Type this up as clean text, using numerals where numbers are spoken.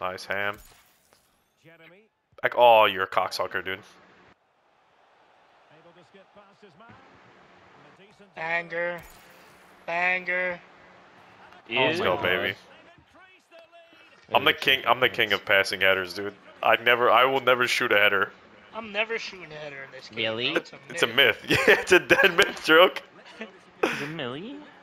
Nice ham. Like, oh, you're a cocksucker, dude. Banger. Banger. Let's go, baby. I'm the king. I'm the king of passing headers, dude. I will never shoot a header. I'm never shooting a header in this game. Really? Bro. It's a myth. Yeah, it's a dead myth joke. Is it Millie?